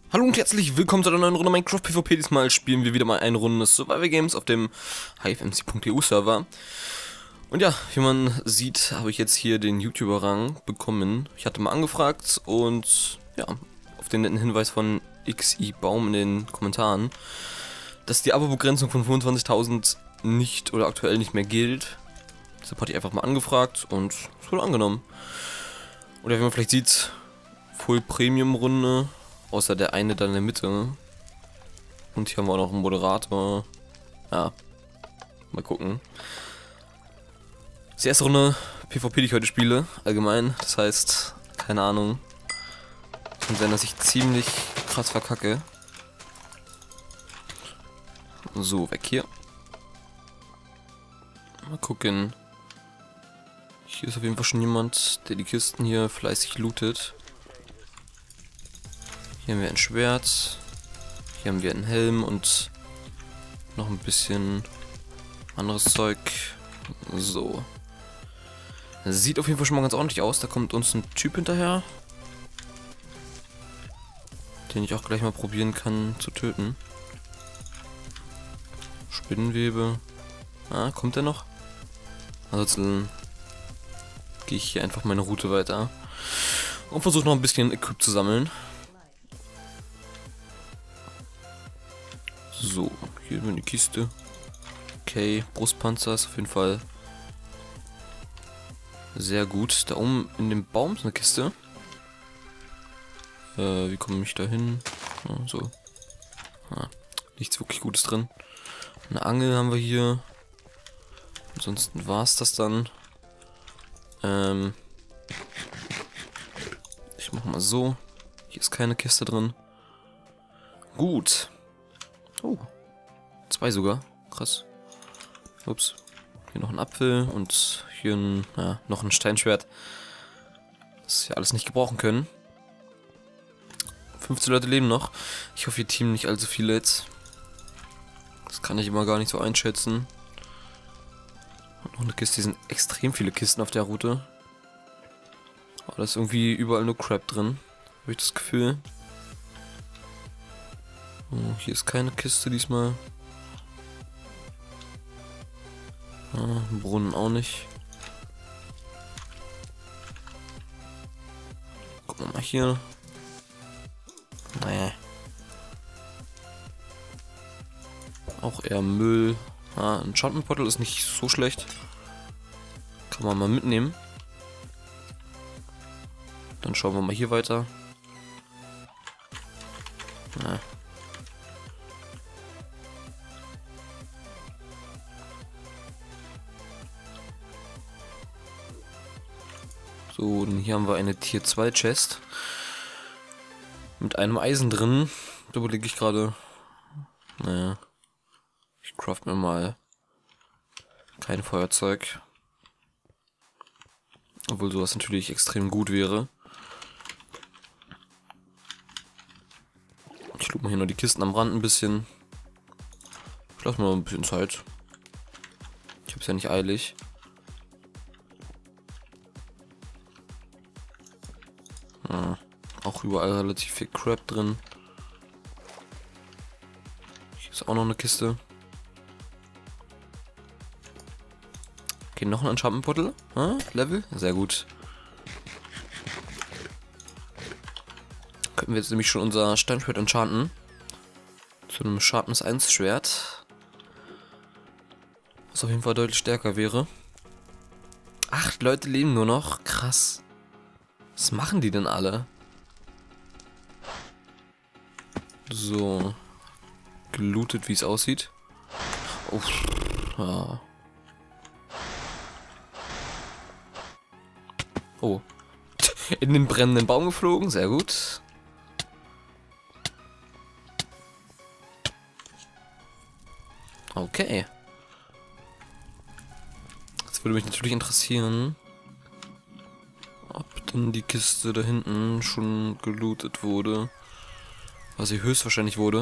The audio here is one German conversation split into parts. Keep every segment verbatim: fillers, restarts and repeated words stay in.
Hallo und herzlich willkommen zu einer neuen Runde Minecraft PvP. Diesmal spielen wir wieder mal eine Runde Survival Games auf dem hivemc punkt e u Server. Und ja, wie man sieht, habe ich jetzt hier den YouTuber-Rang bekommen. Ich hatte mal angefragt und ja, auf den netten Hinweis von X I Baum in den Kommentaren, dass die Abo-Begrenzung von fünfundzwanzigtausend nicht oder aktuell nicht mehr gilt. Deshalb hatte ich einfach mal angefragt und es wurde angenommen. Oder wie man vielleicht sieht, Full Premium Runde. Außer der eine da in der Mitte. Und hier haben wir auch noch einen Moderator. Ja. Mal gucken. Das ist die erste Runde PvP, die ich heute spiele. Allgemein. Das heißt, keine Ahnung. Kann sein, dass ich ziemlich krass verkacke. So, weg hier. Mal gucken. Hier ist auf jeden Fall schon jemand, der die Kisten hier fleißig lootet. Hier haben wir ein Schwert, hier haben wir einen Helm und noch ein bisschen anderes Zeug. So. Das sieht auf jeden Fall schon mal ganz ordentlich aus. Da kommt uns ein Typ hinterher, den ich auch gleich mal probieren kann zu töten. Spinnenwebe. Ah, kommt der noch? Ansonsten gehe ich hier einfach meine Route weiter und versuche noch ein bisschen Equip zu sammeln. So, hier haben wir eine Kiste. Okay, Brustpanzer ist auf jeden Fall sehr gut. Da oben in dem Baum ist eine Kiste. Äh, wie komme ich da hin? Ja, so. Ah, nichts wirklich Gutes drin. Eine Angel haben wir hier. Ansonsten war es das dann. Ähm, ich mache mal so. Hier ist keine Kiste drin. Gut. Oh, zwei sogar. Krass. Ups. Hier noch ein Apfel und hier ein, ja, noch ein Steinschwert. Das wir alles nicht gebrauchen können. fünfzehn Leute leben noch. Ich hoffe, ihr Team nicht allzu viele jetzt. Das kann ich immer gar nicht so einschätzen. Und noch eine Kiste. Hier sind extrem viele Kisten auf der Route. Aber da ist irgendwie überall nur Crap drin. Habe ich das Gefühl. Oh, hier ist keine Kiste diesmal. Ah, Brunnen auch nicht. Gucken wir mal hier. Naja. Auch eher Müll. Ah, ein Schattenportal ist nicht so schlecht. Kann man mal mitnehmen. Dann schauen wir mal hier weiter. Na. So, und hier haben wir eine Tier zwei Chest. Mit einem Eisen drin. Da überlege ich gerade. Naja. Ich craft mir mal kein Feuerzeug. Obwohl sowas natürlich extrem gut wäre. Ich loop mal hier noch die Kisten am Rand ein bisschen. Ich lasse mal ein bisschen Zeit. Ich habe es ja nicht eilig. Ja, auch überall relativ viel Crap drin. Hier ist auch noch eine Kiste. Okay, noch ein Enchantment Portal. Ah, Level. Sehr gut. Könnten wir jetzt nämlich schon unser Steinschwert enchanten. Zu einem Sharpness eins Schwert. Was auf jeden Fall deutlich stärker wäre. Acht Leute leben nur noch. Krass. Was machen die denn alle? So. Gelootet, wie es aussieht. Uff. Ja. Oh. In den brennenden Baum geflogen. Sehr gut. Okay. Jetzt würde mich natürlich interessieren, ob denn die Kiste da hinten schon gelootet wurde. Was sie höchstwahrscheinlich wurde.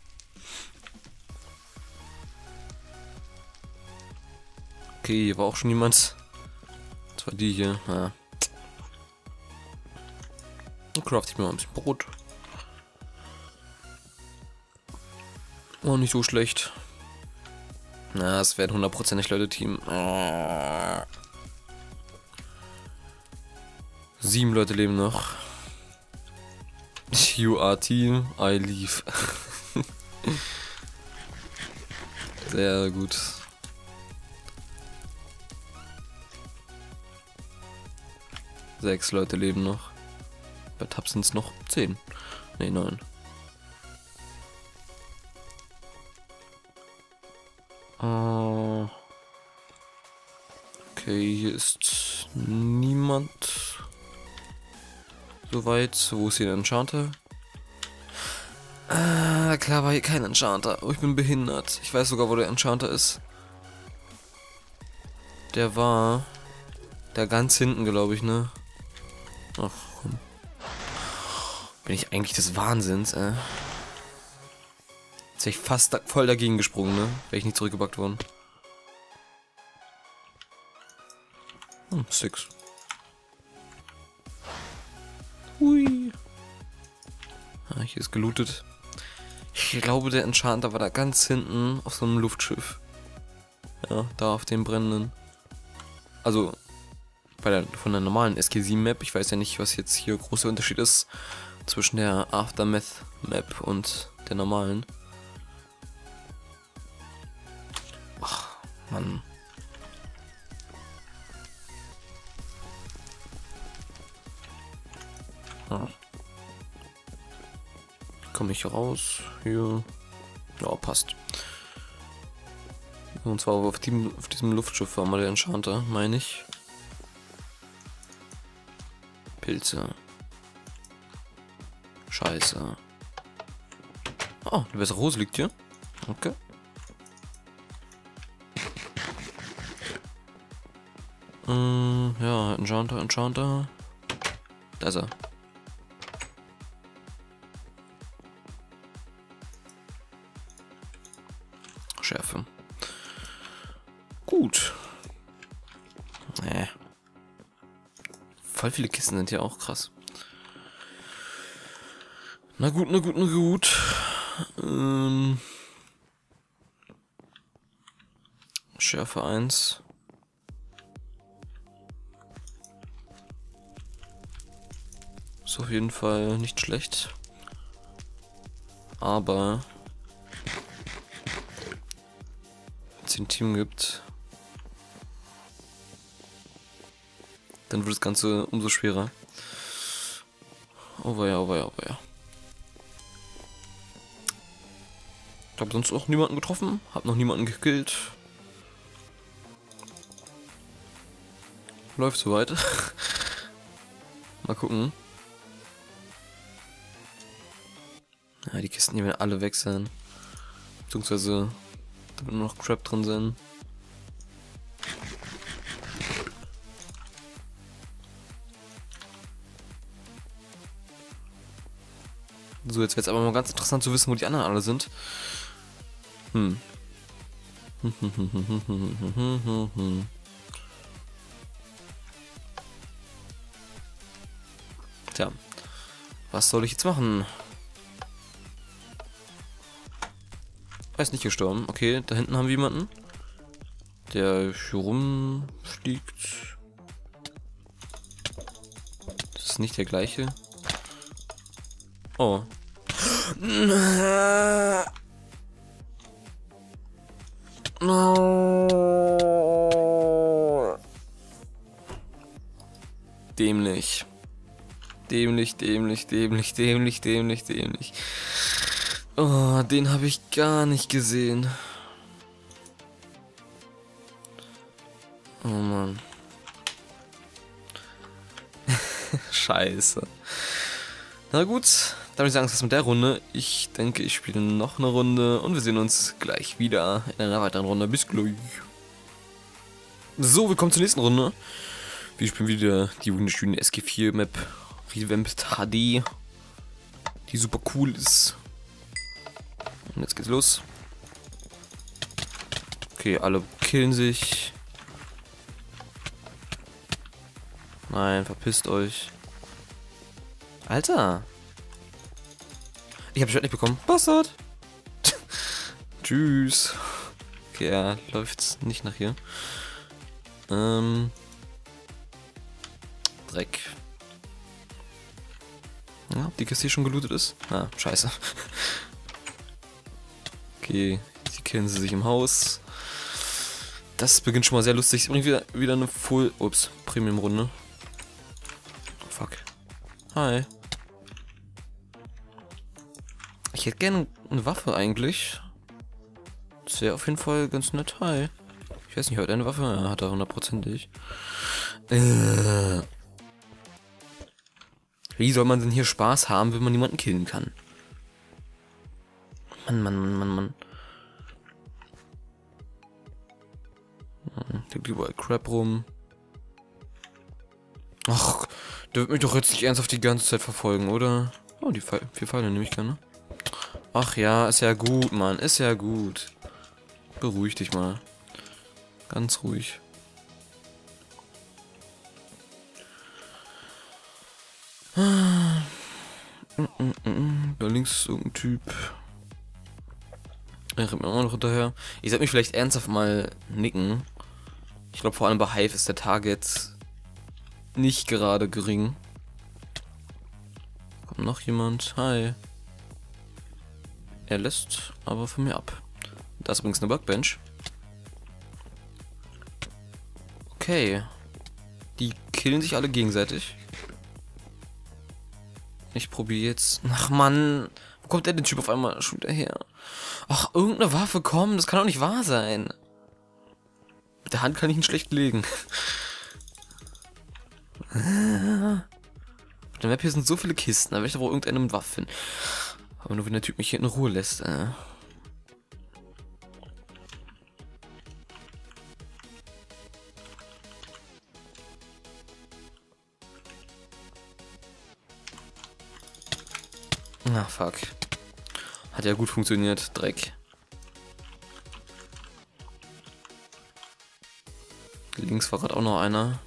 Okay, hier war auch schon jemand. Das war die hier. Ja. Dann craft ich mir mal ein bisschen Brot. Oh, nicht so schlecht. Na, es werden hundertprozentig Leute Team. Sieben Leute leben noch. You are team, I leave. Sehr gut. Sechs Leute leben noch. Bei Tab sind es noch zehn. Ne, neun. Uh, okay, hier ist niemand. Soweit. Wo ist hier der Enchanter? Ah, klar war hier kein Enchanter. Oh, ich bin behindert. Ich weiß sogar, wo der Enchanter ist. Der war da ganz hinten, glaube ich, ne? Ach, komm. Bin ich eigentlich des Wahnsinns, äh? Jetzt wäre ich fast da voll dagegen gesprungen, ne? Wäre ich nicht zurückgebackt worden. Hm, six. Hui. Ah, hier ist gelootet. Ich glaube, der Enchanter war da ganz hinten auf so einem Luftschiff. Ja, da auf dem brennenden. Also, bei der, von der normalen S G sieben Map. Ich weiß ja nicht, was jetzt hier großer Unterschied ist zwischen der Aftermath Map und der normalen. Ach, Mann. Ah. Komme ich raus? Hier. Ja, passt. Und zwar auf, dem, auf diesem Luftschiff war mal der Enchanter, meine ich. Pilze. Scheiße. Oh, eine bessere Hose liegt hier. Okay. Ähm, ja, Enchanter, Enchanter. Da ist er. Schärfe. Gut. Nee. Voll viele Kisten sind hier auch krass. Na gut, na gut, na gut. Ähm. Schärfe eins. Ist auf jeden Fall nicht schlecht. Aber wenn es ein Team gibt, dann wird das Ganze umso schwerer. Oh ja, oh ja, oh ja. Ich habe sonst auch niemanden getroffen, hab noch niemanden gekillt. Läuft soweit. Mal gucken. Ja, die Kisten hier werden alle weg sein. Beziehungsweise da wird nur noch Crap drin sein. So, jetzt wird es aber mal ganz interessant zu wissen, wo die anderen alle sind. Hm. Tja. Was soll ich jetzt machen? Er ist nicht gestorben. Okay, da hinten haben wir jemanden, der hier rumfliegt. Das ist nicht der gleiche. Oh. Dämlich. Dämlich, dämlich, dämlich, dämlich, dämlich, dämlich. Oh, den habe ich gar nicht gesehen. Oh Mann. Scheiße. Na gut, dann würde ich sagen, das ist mit der Runde. Ich denke, ich spiele noch eine Runde und wir sehen uns gleich wieder in einer weiteren Runde. Bis gleich. So, willkommen zur nächsten Runde. Wir spielen wieder die wunderschöne S G vier Map Revamped H D, die super cool ist. Und jetzt geht's los. Okay, alle killen sich. Nein, verpisst euch. Alter! Ich hab Schwert nicht bekommen. Bastard! Tschüss. Okay, er läuft nicht nach hier. Ähm. Dreck. Ja, ob die Kiste hier schon gelootet ist? Ah, scheiße. Okay, die killen sie sich im Haus. Das beginnt schon mal sehr lustig. Bringt wieder, wieder eine Full... Ups, Premium-Runde. Fuck. Hi. Ich hätte gerne eine Waffe eigentlich. Das wäre auf jeden Fall ganz nett. Hi. Ich weiß nicht, heute eine Waffe? Ja, hat er hundertprozentig. Äh. Wie soll man denn hier Spaß haben, wenn man niemanden killen kann? Mann, Mann, Mann, Mann, Mann. Hm, liegt überall Crap rum. Ach, der wird mich doch jetzt nicht ernsthaft die ganze Zeit verfolgen, oder? Oh, die Pfeile, vier Pfeile nehme ich gerne. Ach ja, ist ja gut, Mann, ist ja gut. Beruhig dich mal. Ganz ruhig. Da links ist irgendein Typ. Er rennt mir auch noch hinterher. Ich sollte mich vielleicht ernsthaft mal nicken. Ich glaube, vor allem bei Hive ist der Target nicht gerade gering. Kommt noch jemand? Hi. Er lässt aber von mir ab. Da ist übrigens eine Workbench. Okay. Die killen sich alle gegenseitig. Ich probiere jetzt... Ach Mann, wo kommt der denn Typ auf einmal schon wieder her? Ach, irgendeine Waffe, komm, das kann doch nicht wahr sein. Mit der Hand kann ich ihn schlecht legen. Auf der Map hier sind so viele Kisten, da werde ich doch wohl irgendeine mit Waffen finden. Aber nur wenn der Typ mich hier in Ruhe lässt. Äh. Na, fuck. Hat ja gut funktioniert. Dreck. Links war gerade auch noch einer.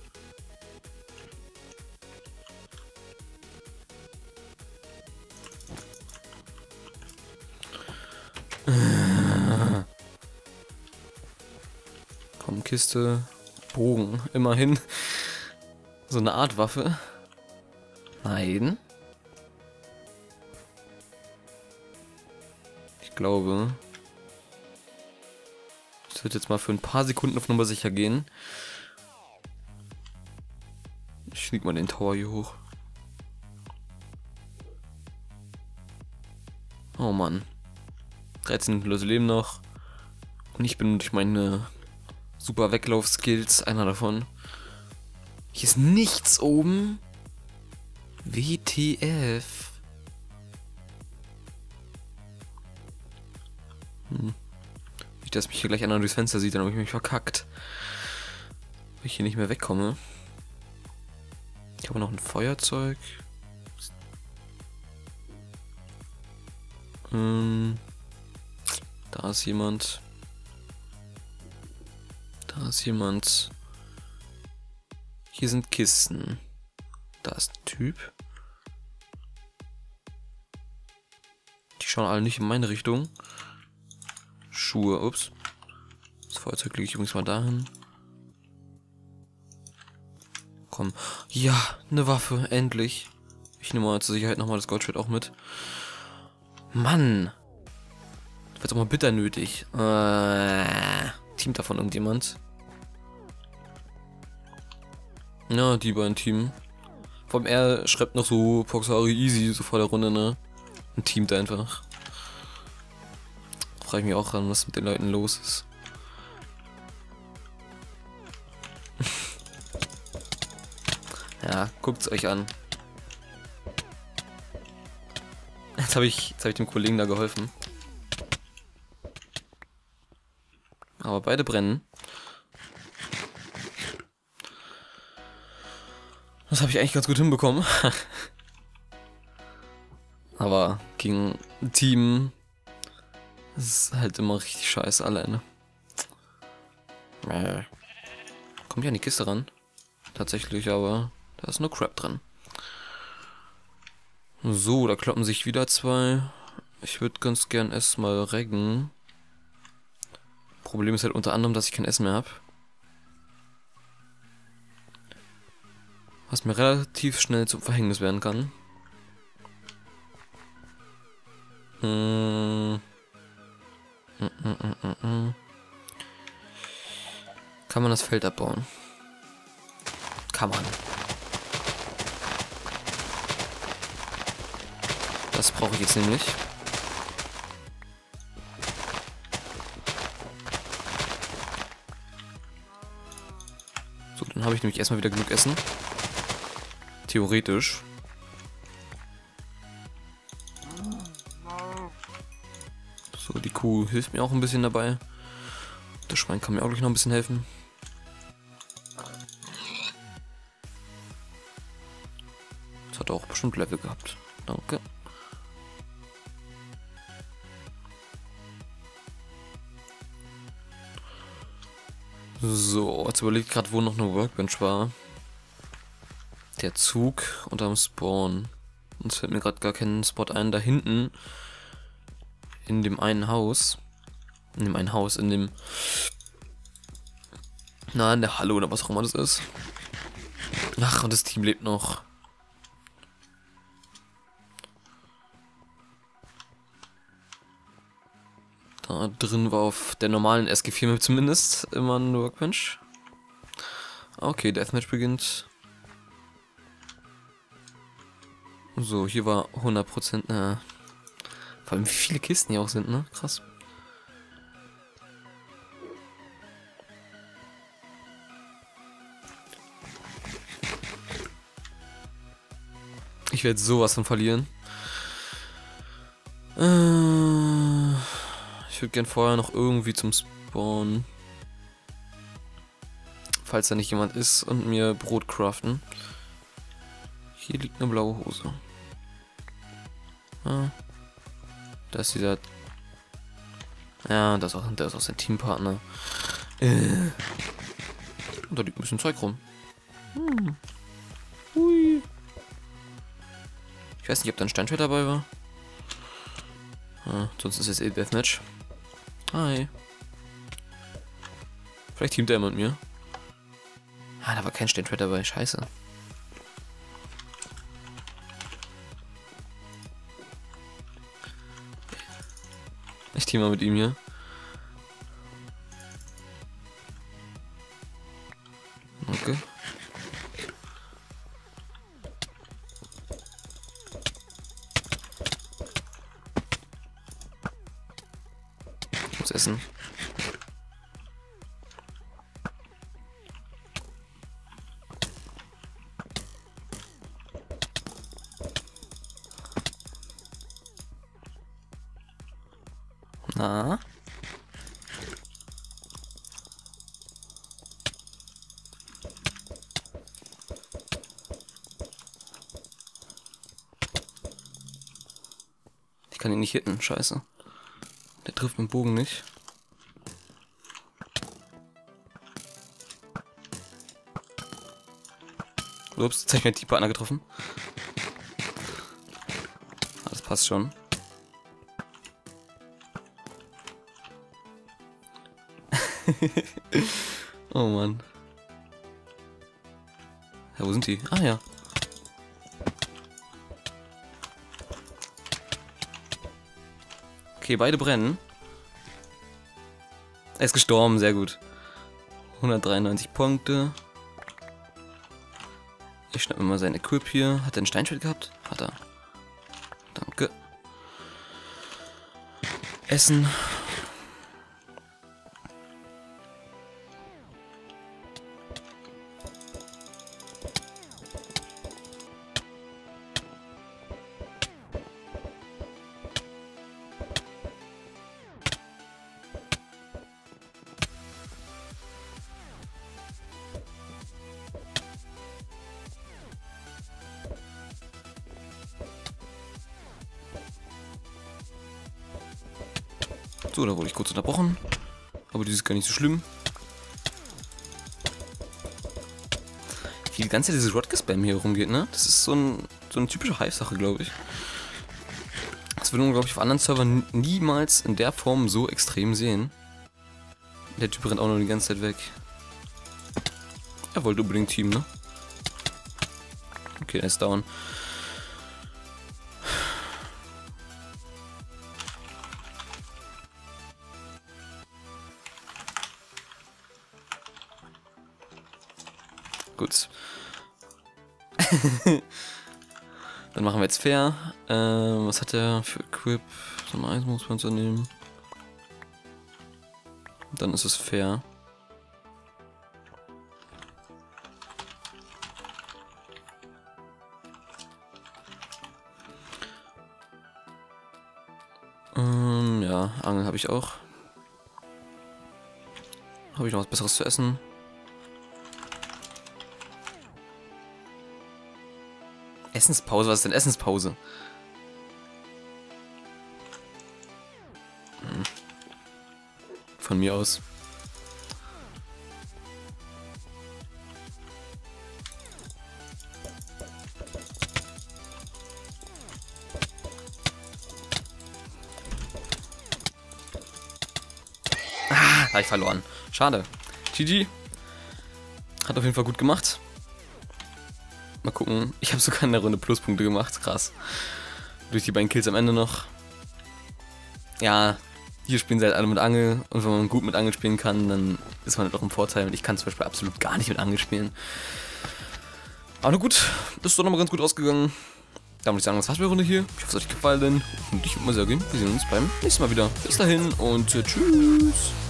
Komm, Kiste. Bogen. Immerhin. So eine Art Waffe. Nein. Ich glaube, es wird jetzt mal für ein paar Sekunden auf Nummer sicher gehen. Ich schnieg mal den Tower hier hoch. Oh Mann. dreizehn lose Leben noch. Und ich bin durch meine super Weglauf-Skills einer davon. Hier ist nichts oben. W T F. Hm. Nicht, dass mich hier gleich einer durchs Fenster sieht, dann habe ich mich verkackt. Weil ich hier nicht mehr wegkomme. Ich habe noch ein Feuerzeug. Hm. Da ist jemand. Da ist jemand. Hier sind Kisten. Da ist ein Typ. Die schauen alle nicht in meine Richtung. Schuhe, ups. Das Feuerzeug lege ich übrigens mal dahin. Komm. Ja, eine Waffe, endlich. Ich nehme mal zur Sicherheit nochmal das Goldschwert auch mit. Mann. Das wird auch mal bitter nötig. Äh, Team davon irgendjemand. Ja, die beiden Team. Vor allem er schreibt noch so Poxari easy, so vor der Runde, ne? Und teamt einfach. Frage ich mich auch ran, was mit den Leuten los ist. Ja, guckt's euch an. Jetzt habe ich, jetzt hab ich dem Kollegen da geholfen. Aber beide brennen. Das habe ich eigentlich ganz gut hinbekommen. Aber gegen ein Team ist halt immer richtig scheiße alleine. Äh. Kommt ja an die Kiste ran. Tatsächlich, aber da ist nur Crap dran. So, da kloppen sich wieder zwei. Ich würde ganz gern erstmal reggen. Problem ist halt unter anderem, dass ich kein Essen mehr habe. Was mir relativ schnell zum Verhängnis werden kann. Hm. Hm, hm, hm, hm, hm. Kann man das Feld abbauen? Kann man. Das brauche ich jetzt nämlich. So, dann habe ich nämlich erstmal wieder genug Essen. Theoretisch. So, die Kuh hilft mir auch ein bisschen dabei. Das Schwein kann mir auch gleich noch ein bisschen helfen. Das hat auch bestimmt Level gehabt. Danke. So, jetzt überlegt gerade, wo noch eine Workbench war. Der Zug unterm Spawn. Uns fällt mir gerade gar kein Spot ein. Da hinten. In dem einen Haus. In dem einen Haus, in dem... Na, in der Halle oder was auch immer das ist. Ach, und das Team lebt noch. Da drin war auf der normalen S G vier Map zumindest immer ein Workbench. Okay, Deathmatch beginnt. So, hier war hundert Prozent. Äh, vor allem wie viele Kisten hier auch sind, ne? Krass. Ich werde sowas von verlieren. Äh, ich würde gern vorher noch irgendwie zum Spawn. Falls da nicht jemand ist und mir Brot craften. Hier liegt eine blaue Hose. Ah, da ist dieser... Ja, das ist auch, das ist auch sein Teampartner. Äh. Und da liegt ein bisschen Zeug rum. Hm. Hui. Ich weiß nicht, ob da ein Steinschwert dabei war. Ah, sonst ist es eh Deathmatch. Hi. Vielleicht teamt er immer mit mir. Ah, da war kein Steinschwert dabei. Scheiße. Ich team mal mit ihm hier. Okay. Ich muss essen. Na? Ich kann ihn nicht hitten, scheiße. Der trifft mit dem Bogen nicht. Ups, jetzt habe ich meinen Teampartner getroffen. Ah, das passt schon. Oh Mann. Ja, wo sind die? Ah ja. Okay, beide brennen. Er ist gestorben, sehr gut. hundertdreiundneunzig Punkte. Ich schnapp mir mal sein Equip hier. Hat er ein Steinschwert gehabt? Hat er. Danke. Essen. So, da wurde ich kurz unterbrochen. Aber das ist gar nicht so schlimm. Wie die ganze Zeit diese Rodge-Spam hier rumgeht, ne? Das ist so, ein, so eine typische Hive-Sache, glaube ich. Das würde man, glaube ich, auf anderen Servern niemals in der Form so extrem sehen. Der Typ rennt auch noch die ganze Zeit weg. Er wollte unbedingt Team, ne? Okay, er ist down. Gut. Dann machen wir jetzt fair. Ähm, was hat er für Equip? So ein Eis muss man so nehmen. Dann ist es fair. Ähm, ja, Angeln habe ich auch. Habe ich noch was Besseres zu essen? Essenspause? Was ist denn Essenspause? Hm. Von mir aus. Ah, habe ich verloren. Schade. G G. Hat auf jeden Fall gut gemacht. Mal gucken. Ich habe sogar in der Runde Pluspunkte gemacht. Krass. Durch die beiden Kills am Ende noch. Ja, hier spielen sie halt alle mit Angel. Und wenn man gut mit Angel spielen kann, dann ist man halt auch im Vorteil. Und ich kann zum Beispiel absolut gar nicht mit Angel spielen. Aber na gut, das ist doch nochmal ganz gut ausgegangen. Dann würde ich sagen, das war's mit der Runde hier. Ich hoffe, es hat euch gefallen. Und ich würde mal sagen, wir sehen uns beim nächsten Mal wieder. Bis dahin und äh, tschüss.